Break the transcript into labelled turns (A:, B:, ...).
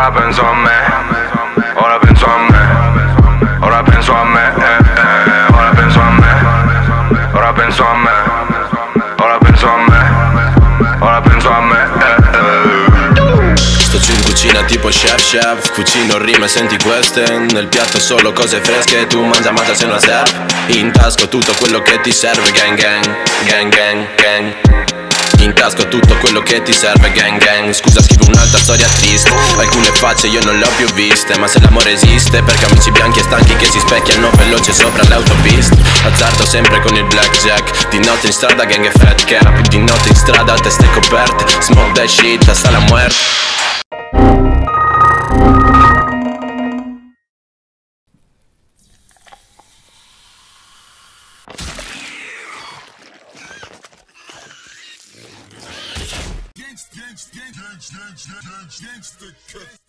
A: Ora penso a me, ora penso a me, ora penso a me, ora penso a me, ora penso a me, ora penso a me, ora penso a me.
B: Sto giù in cucina tipo chef, cucino rime, senti queste. Nel piatto solo cose fresche, tu mangia se non serve. In tasca tutto quello che ti serve, gang gang, gang gang, gang. In tasca tutto quello che ti serve, gang gang. Scusa, scrivo un'altra storia triste. Alcune facce io non le ho più viste, ma se l'amore esiste, perché amici bianchi e stanchi che si specchiano veloce sopra l'autopista. Azzardo sempre con il blackjack. Di notte in strada gang e fat cap. Di notte in strada teste coperte. Smoke that shit hasta la muerte.
C: Gangsta